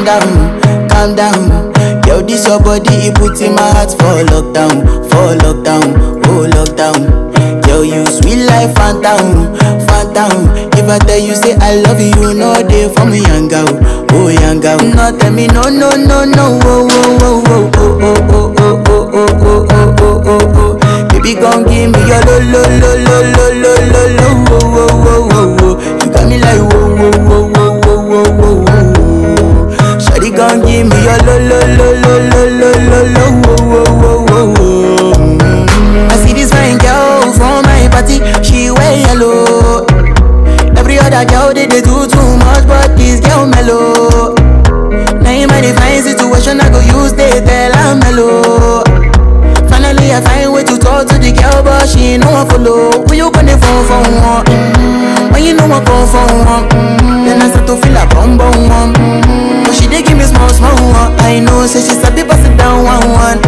down, calm down. Yo, this your body, it puts in my heart for lockdown, oh lockdown. Yo, you sweet life, phantom, phantom. If I tell you say I love you, you know they for me, young girl, oh young girl. No tell me no, no, no, no, oh, oh, oh, oh, oh, oh, oh, oh, oh, oh, oh, oh, oh, oh. Baby, gon' give me your lo, lo, lo, lo, lo, lo, lo, lo, oh, oh, oh, oh, oh. You got me like whoa, whoa, whoa, whoa, whoa, whoa, whoa. Shawty gon' give me your lo, lo, lo, lo, lo, lo, lo, lo, oh, oh, oh, oh. I see this fine girl from my party, she wear yellow. Every other girl they do too much, but this girl mellow. Now in my fine situation, I go use they tell I'm mellow. Finally I find way to talk to the girl, but she ain't no one follow. When you gonna phone for one? When you know I come for one? Then I start to feel a bum bum one. But she dey give me small small one. I know, say she's a bit pass it down one one.